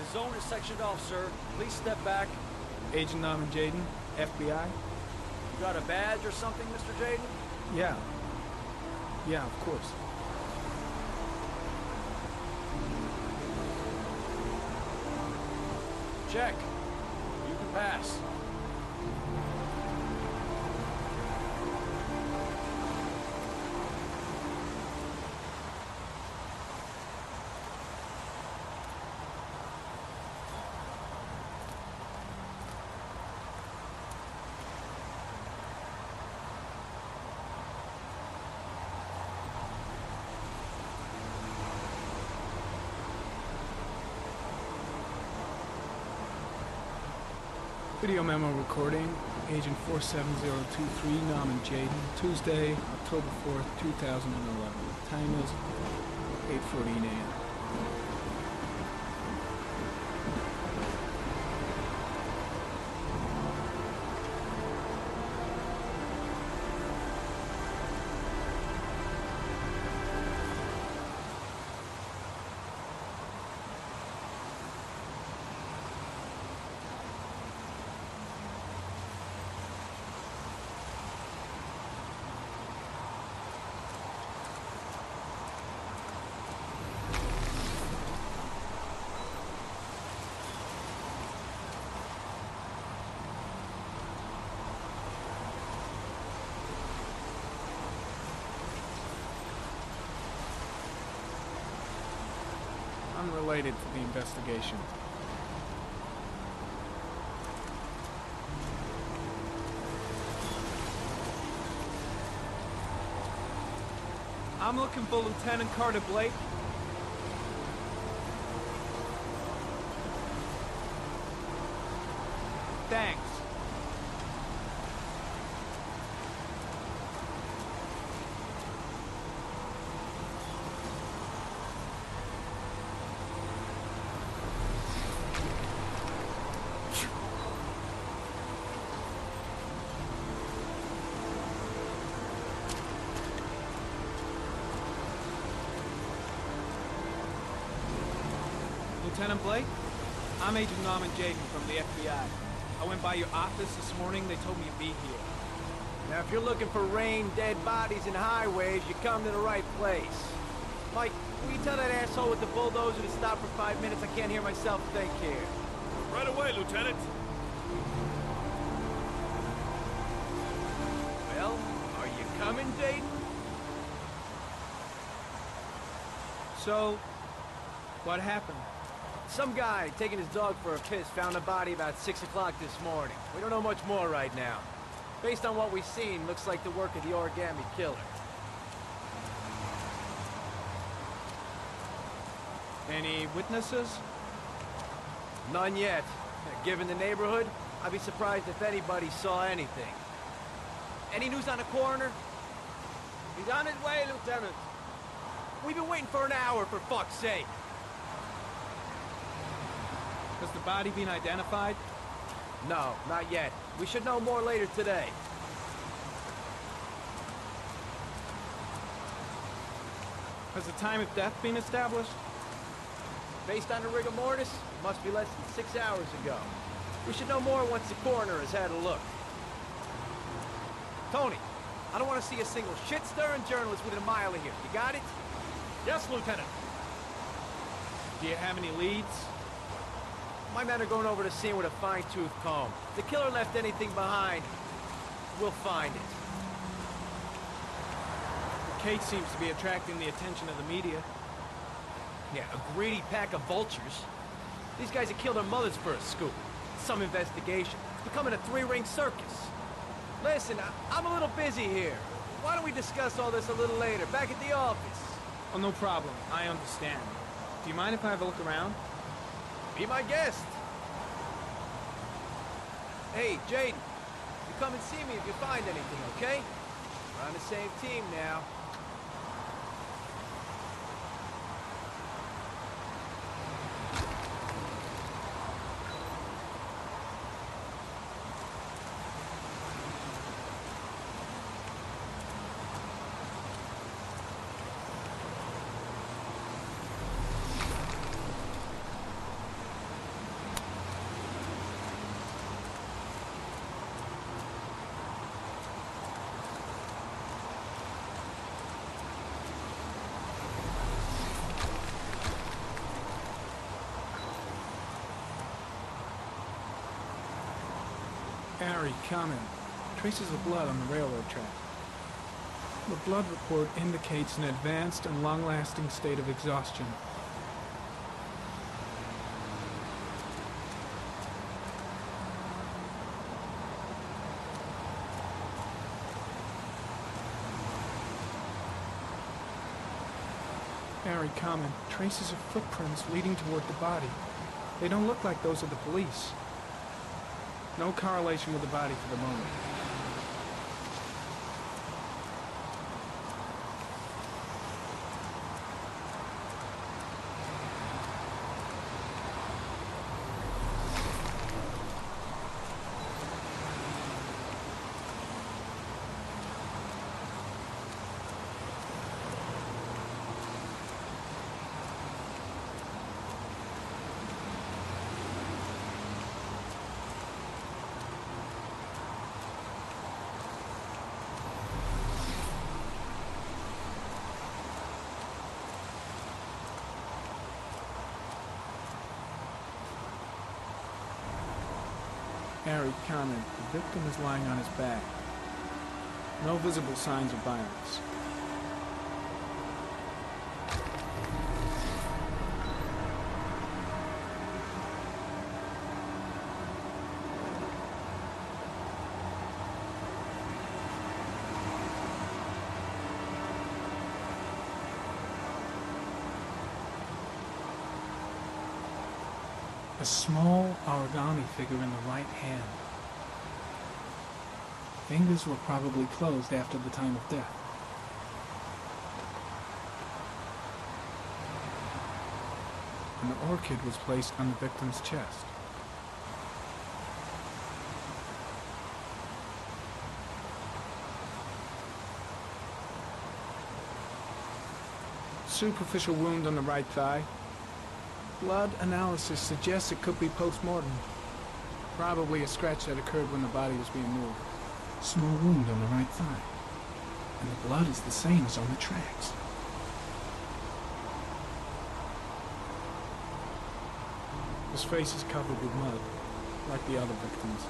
zone is sectioned off, sir. Please step back. Agent Norman Jayden, FBI? You got a badge or something, Mr. Jayden? Yeah. Yeah, of course. Check. You can pass. Video memo recording, Agent 47023, Norman Jayden, Tuesday, October 4th, 2011. Time is 8:14 a.m. Unrelated to the investigation. I'm looking for Lieutenant Carter Blake. Thanks. Lieutenant Blake? I'm Agent Norman Jayden from the FBI. I went by your office this morning. They told me you'd be here. Now, if you're looking for rain, dead bodies, and highways, you come to the right place. Mike, will you tell that asshole with the bulldozer to stop for 5 minutes? I can't hear myself think here. Right away, Lieutenant. Well, are you coming, Jayden? So, what happened? Some guy taking his dog for a piss found a body about 6 o'clock this morning. We don't know much more right now. Based on what we've seen, looks like the work of the Origami Killer. Any witnesses? None yet. Given the neighborhood, I'd be surprised if anybody saw anything. Any news on the coroner? He's on his way, Lieutenant. We've been waiting for an hour, for fuck's sake. Has the body been identified? No, not yet. We should know more later today. Has the time of death been established? Based on the rigor mortis, it must be less than 6 hours ago. We should know more once the coroner has had a look. Tony, I don't want to see a single shit-stirring journalist within a mile of here. You got it? Yes, Lieutenant. Do you have any leads? My men are going over the scene with a fine-tooth comb. If the killer left anything behind, we'll find it. The case seems to be attracting the attention of the media. Yeah, a greedy pack of vultures. These guys have killed their mothers for a scoop. Some investigation. It's becoming a three-ring circus. Listen, I'm a little busy here. Why don't we discuss all this a little later, back at the office? Oh, no problem. I understand. Do you mind if I have a look around? Be my guest. Hey, Jayden, you come and see me if you find anything, okay? We're on the same team now. Harry, comment. Traces of blood on the railroad track. The blood report indicates an advanced and long-lasting state of exhaustion. Harry, comment. Traces of footprints leading toward the body. They don't look like those of the police. No correlation with the body for the moment. Harry, comment. The victim is lying on his back. No visible signs of violence. A small origami figure in the right hand. Fingers were probably closed after the time of death. An orchid was placed on the victim's chest. Superficial wound on the right thigh. Blood analysis suggests it could be post-mortem. Probably a scratch that occurred when the body was being moved. Small wound on the right thigh. And the blood is the same as on the tracks. His face is covered with mud, like the other victims.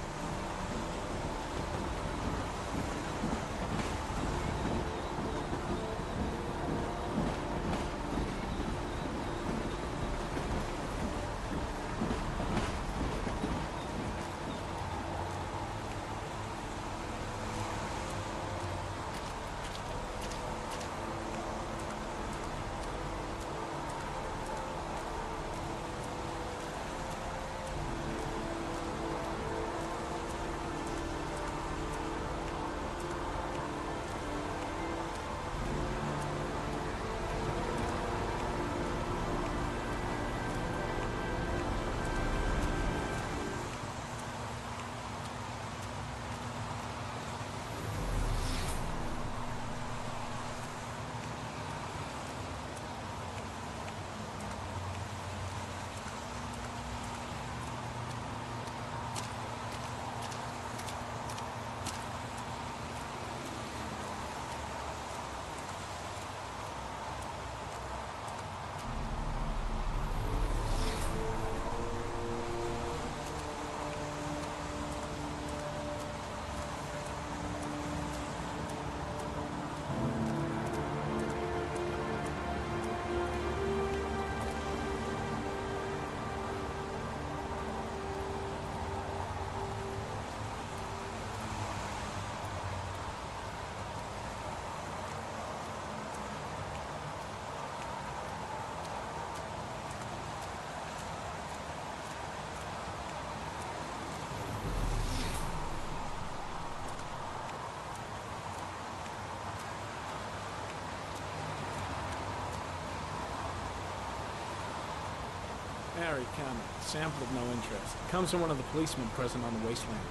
Harry, comment. Sample of no interest. Comes from one of the policemen present on the wasteland.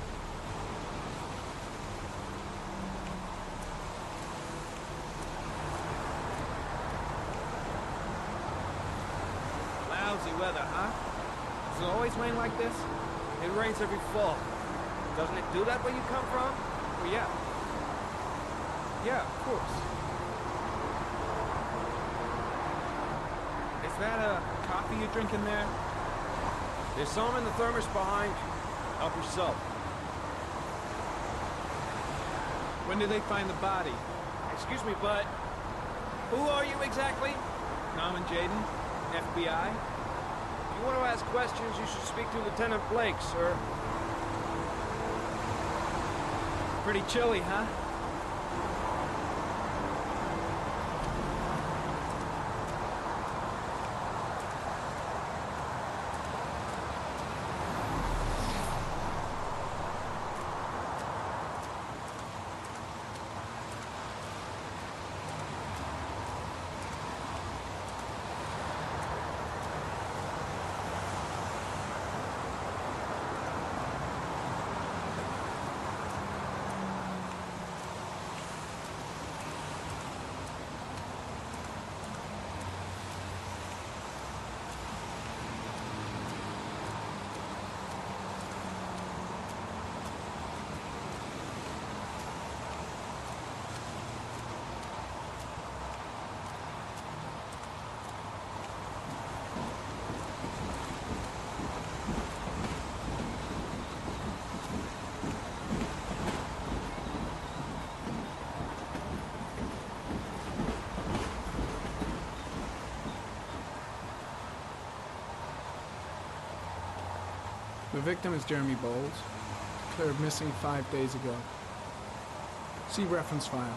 Lousy weather, huh? Does it always rain like this? It rains every fall. Doesn't it do that where you come from? Well, yeah. Yeah, of course. Is that a coffee you're drinking there? There's some in the thermos behind. Help yourself. When did they find the body? Excuse me, but who are you exactly? Norman Jayden, FBI? If you want to ask questions, you should speak to Lieutenant Blake, sir. Pretty chilly, huh? The victim is Jeremy Bowles, declared missing 5 days ago. See reference file.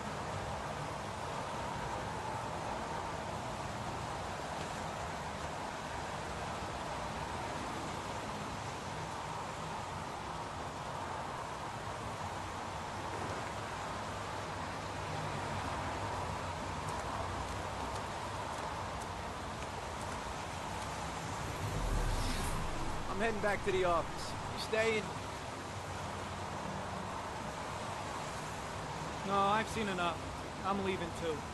I'm heading back to the office. You staying? No, I've seen enough. I'm leaving too.